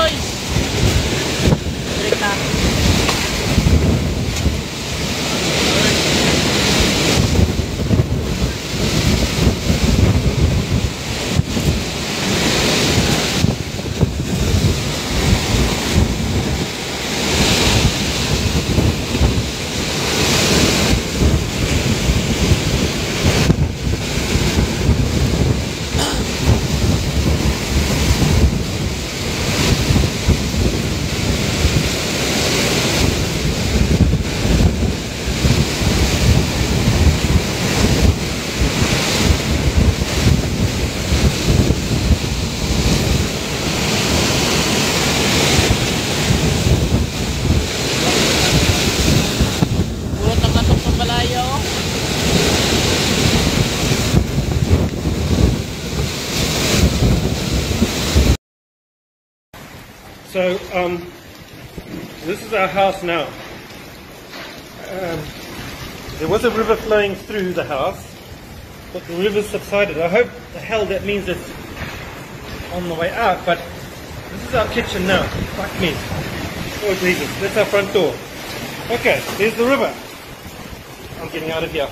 oy. Balik na. So, this is our house now. There was a river flowing through the house, but the river subsided. I hope the hell that means it's on the way out, but this is our kitchen now. Fuck me. Oh Jesus, that's our front door. Okay, there's the river. I'm getting out of here.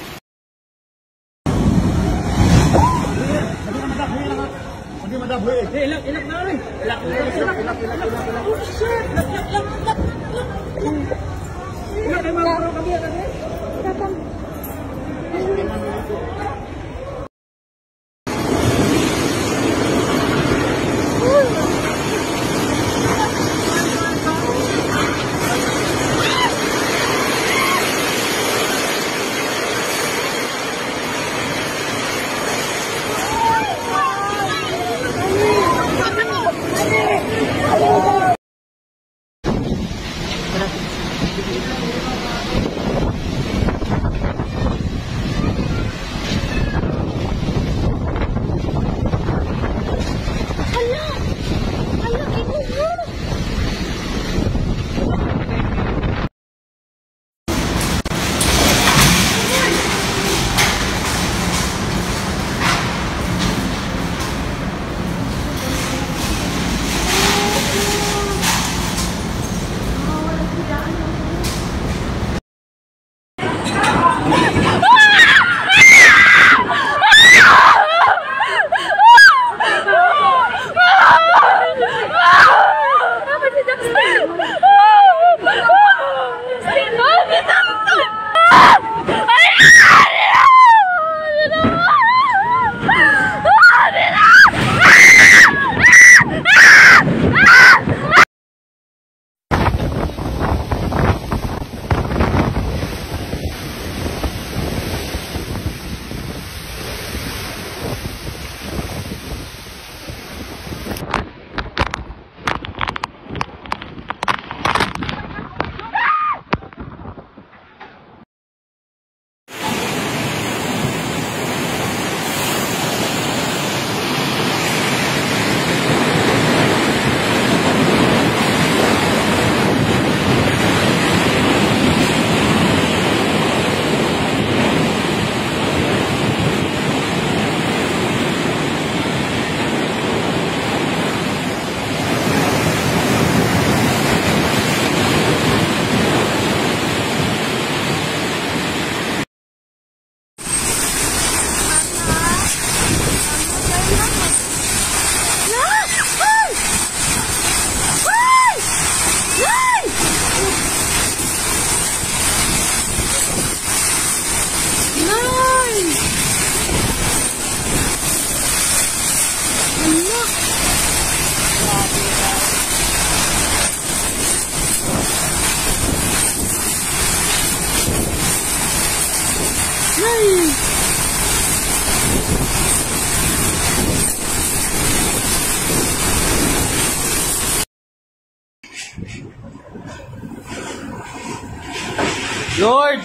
Lord!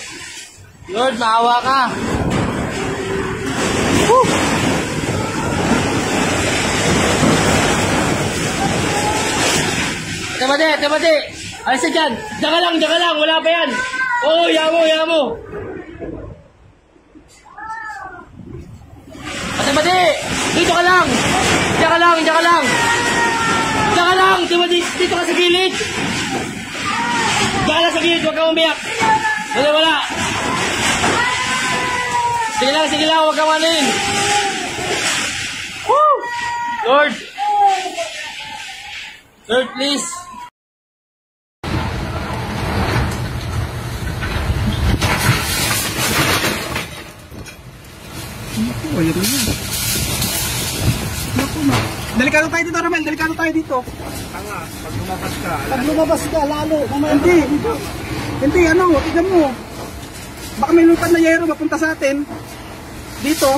Lord, maawa ka! Woo! Tamade! Alis na dyan! Diyan ka lang! Wala pa yan! Oo, yamo! Tamade! Dito ka lang! Diyan ka lang! Dito ka sa gilid. Diyan lang sa gilid, huwag kang umiyak. Wala. Sige lang, huwag kang manin. Woo! Lord, please. Oh, yun na. Naku, ma. Delikado tayo dito, Ramel. Delikado tayo dito. Tanga, pag lumabas ka. Pag lumabas ka, lalo. Hindi, ano, tignan mo. Baka may lupad na yero mapunta sa atin. Dito.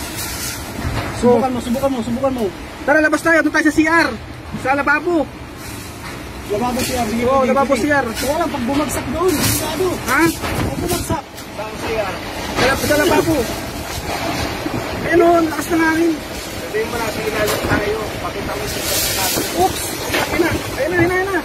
Subukan mo. Tara, labas tayo. Doon tayo sa CR. Sa lababo. Lababo CR. Oo, lababo CR. Kaya lang, pag bumagsak doon, sigado. Ha? Pag bumagsak. Sa lababo. Ayun o, lakas ng hangin. Sabihin mo na, sige na lang tayo. Pakita mo sa natin. Oops! Ayun na.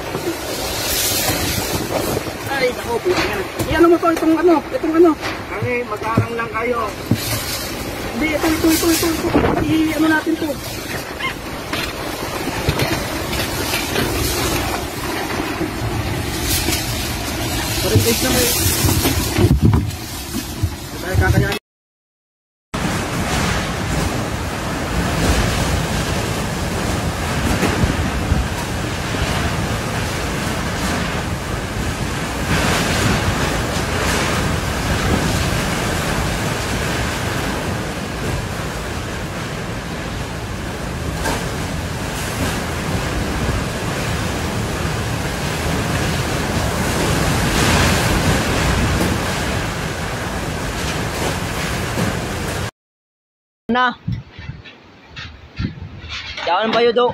Ay, ako, pinangan. Iyan mo to, itong ano. Hangi, mag-arang lang kayo. Hindi, ito. I-ano natin to. Parang guys na may. Tayo kakayanin. Na. Jangan bayo do.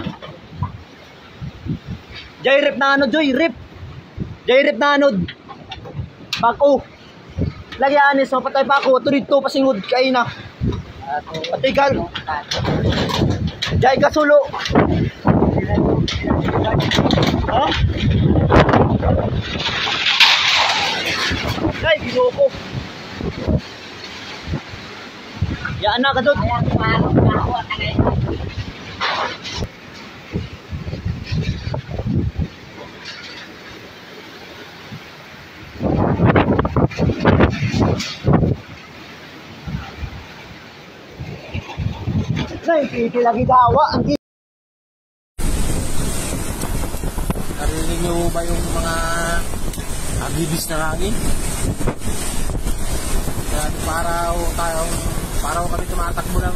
Jay rip na ano, Joy, rip. Jay rip na ano. Pako. Lagi anis, mapatay pa ako. Turito pasingod kay na. Patigal. Jay kasulo. Ha? Jay, ginoko. Ya anak kadut. Nay, piti lagi dawa. Narinig niyo ba yung mga agibis na hangin? Para kami tumatakbo ng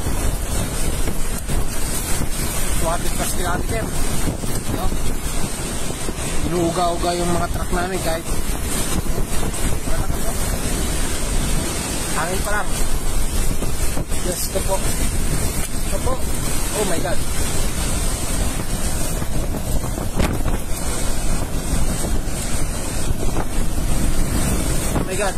200 kilometer. No? Inuuga-uga yung mga truck namin kahit hangin pa lang. Yes, ito po. Oh my God. Oh my God.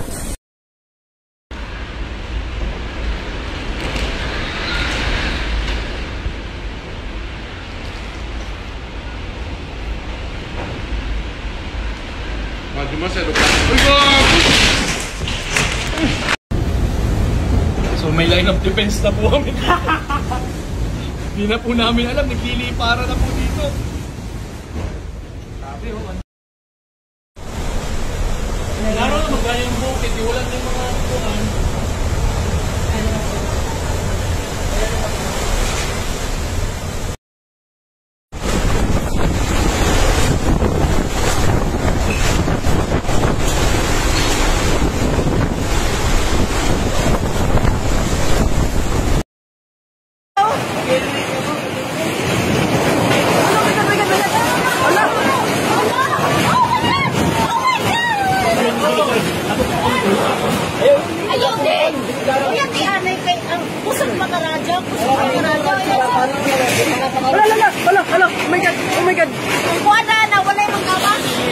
So may line of defense na po kami. Hindi na po namin alam, naglilipara na po dito. Sabi ho. Laro na magkaya yung bukit, iwalan na yung mga tukuhan. Hala, oh my God. Wala na, wala yung magawa.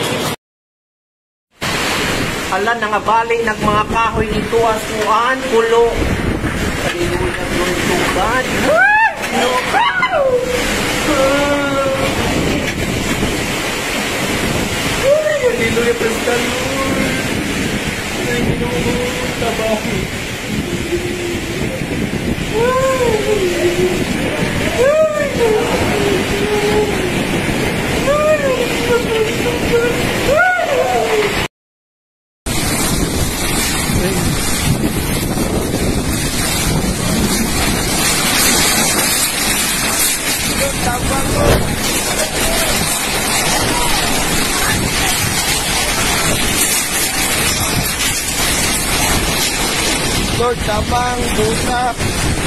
Hala, nangabali ng mga kahoy ito asuan, pulo. Hallelujah, glory to God. No. Hallelujah, praise the Lord. Thank you, Lord. Tabahi. Lord, tabang, busak.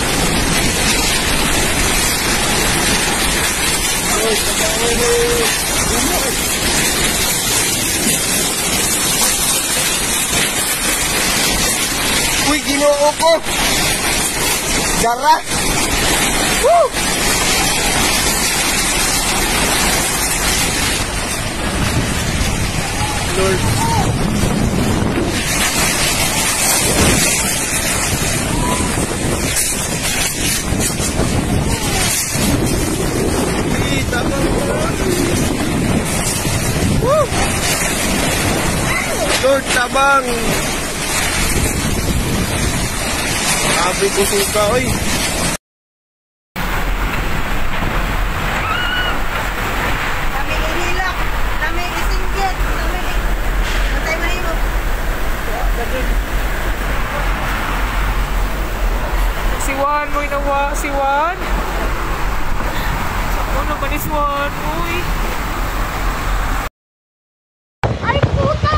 Lord, tabang, Lord. Uy, Ginoo ko. Dara. Woo! Lord. Lord, tabang. Sabi ko suka, oy. Kami inilak, kami isinggit, kami matay mahimo. Si Juan, mo'y nawa. Si Juan. Sako naman ni Juan, mo'y. Ay, puta!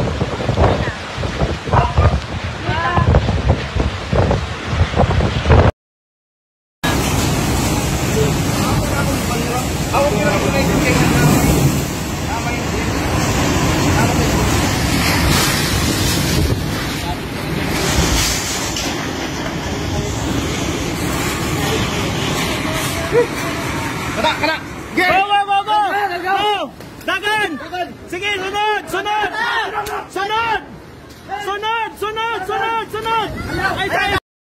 Kana! Go! Go! Go! Go! Go! Dagan! Sige, sunod! Sunod! Sunod! Sunod! Sunod! Sunod! Sunod! Ay, tayo!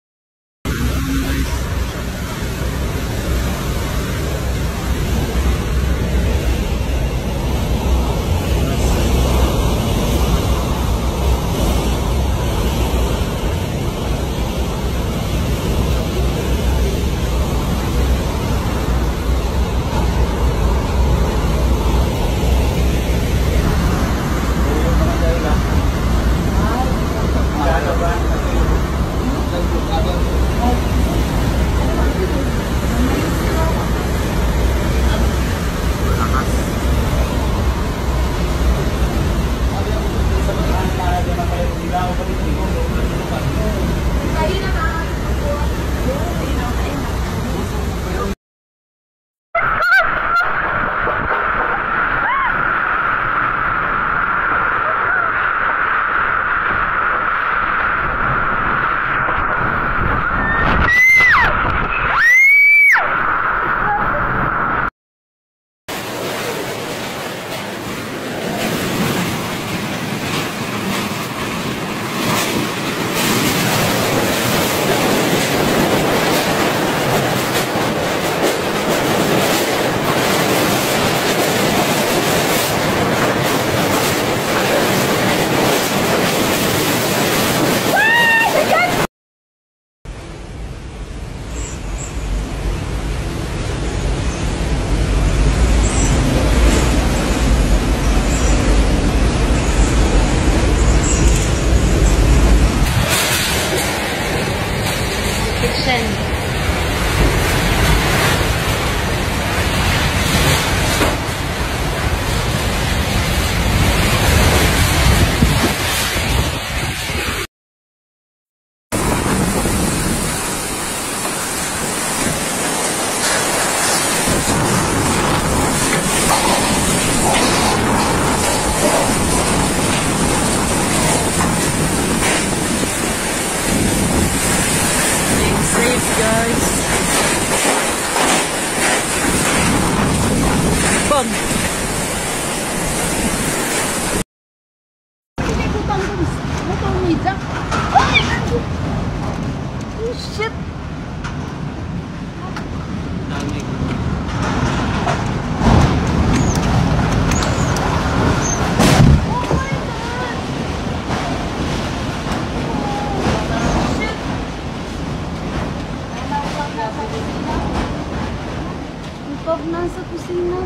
Nasa kusina.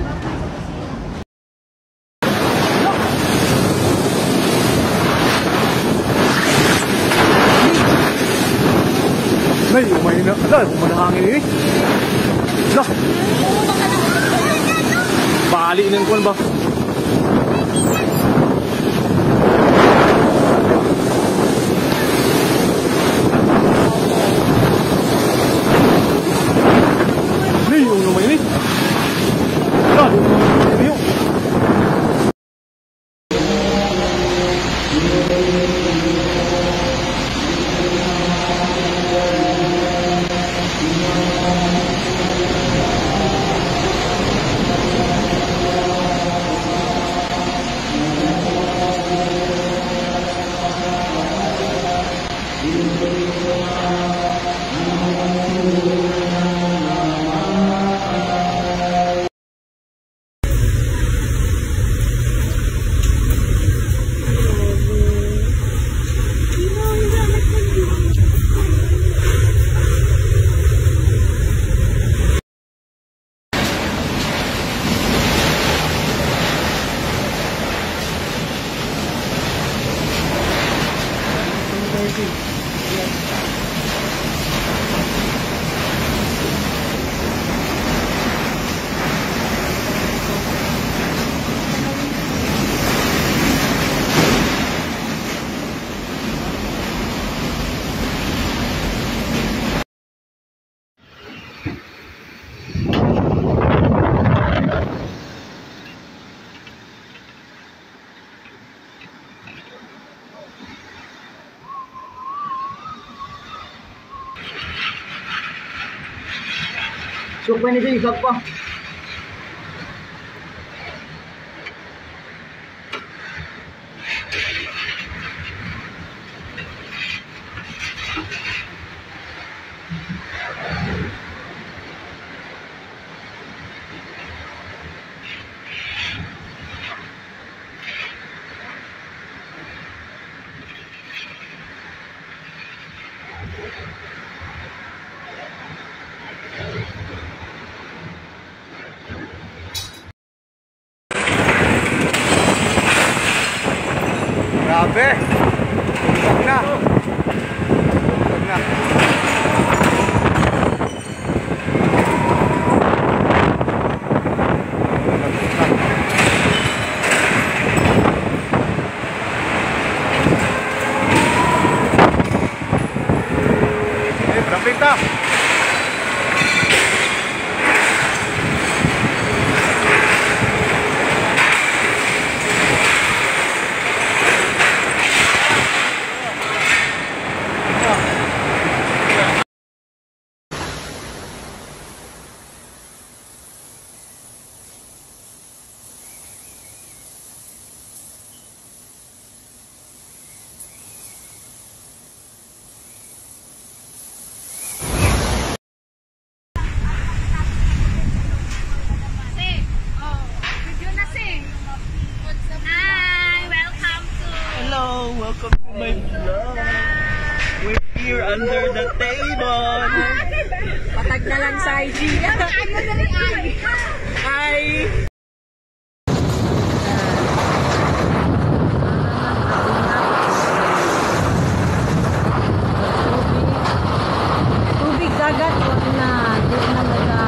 Nay, umay na. Ala, manahangin eh. Ala. Bali ng kuwan ba? ba nito yung pa? Grabe! Huwag na! Huwag na! Berapit na! Hello, welcome to my vlog. We're here under the table. Patag na lang sa IG. Hi! Tubig dagat, wag na. Di na nila.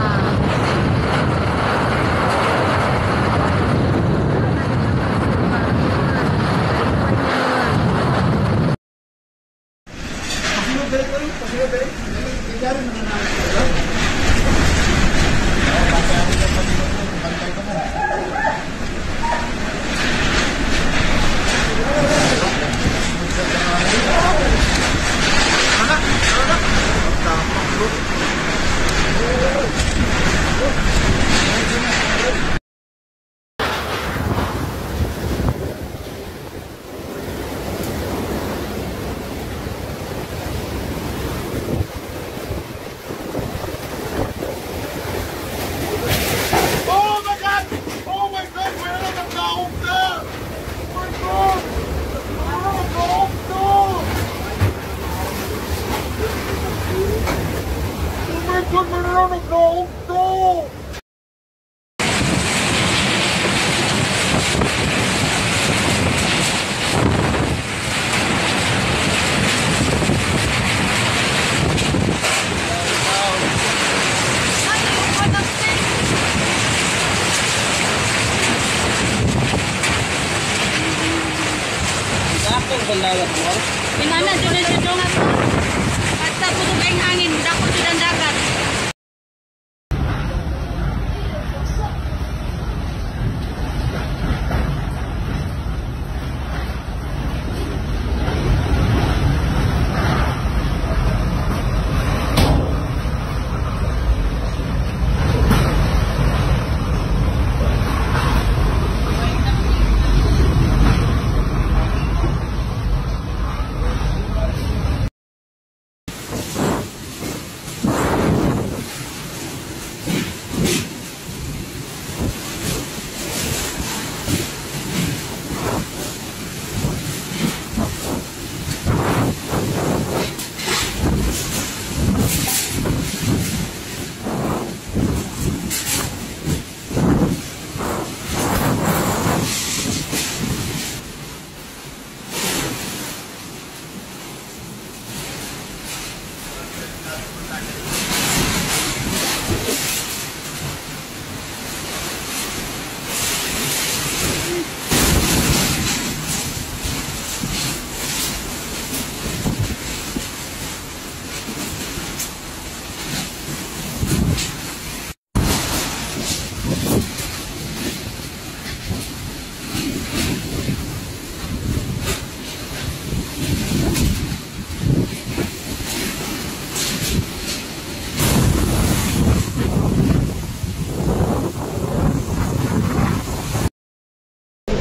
Pinana, dito nga po. At sa putok ang hangin, dako dito ang dagat.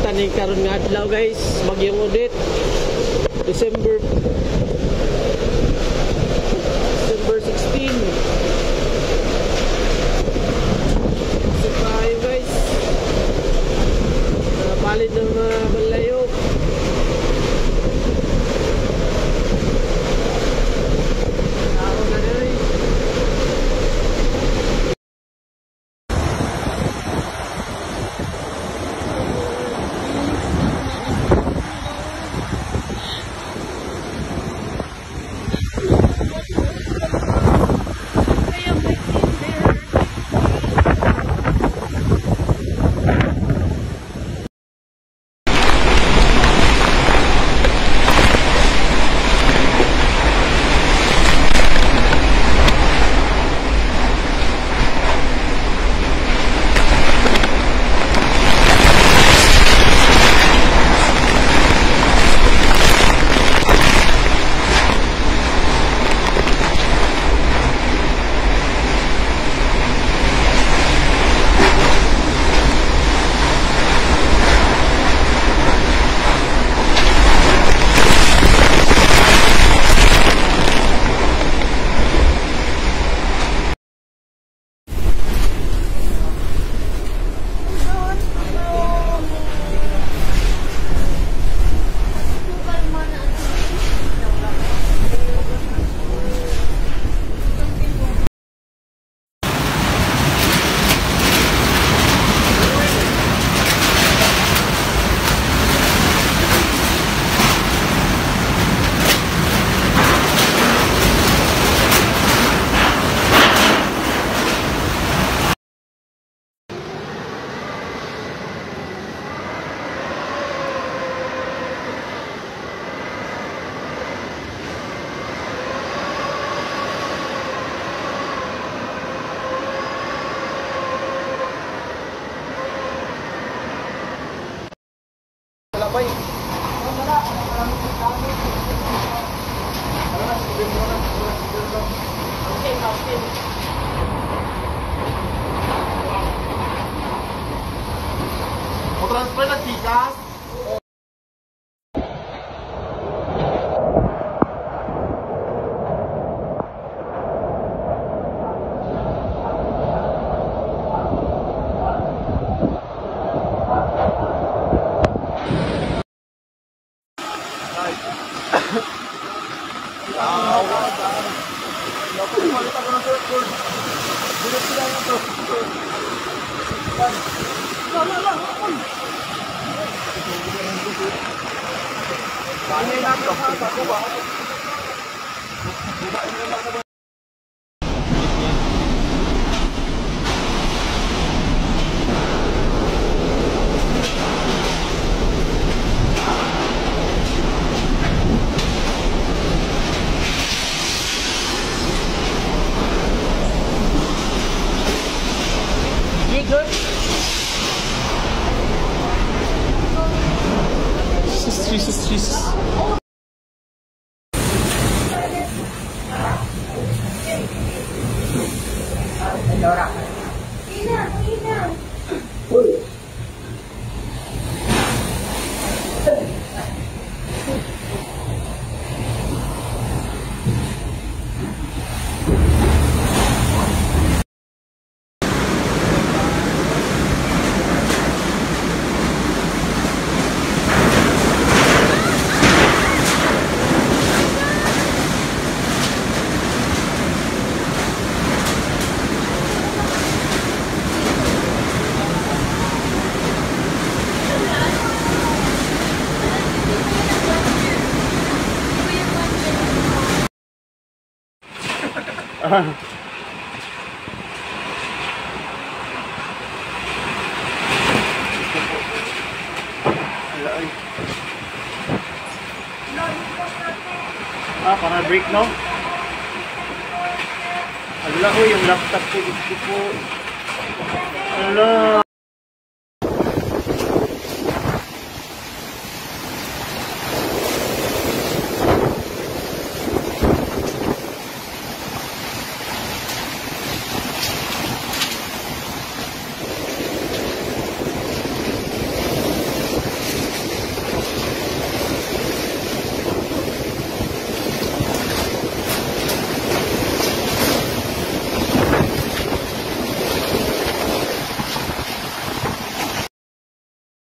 Unsa ni karon nga adlaw guys, bagyong Odette. December 16. So tayo guys. Palit ng balayo. Tao na rin. Transfer na chikas. Jesus. Para break no? Ala ko yung laptop ko dito po. Ala.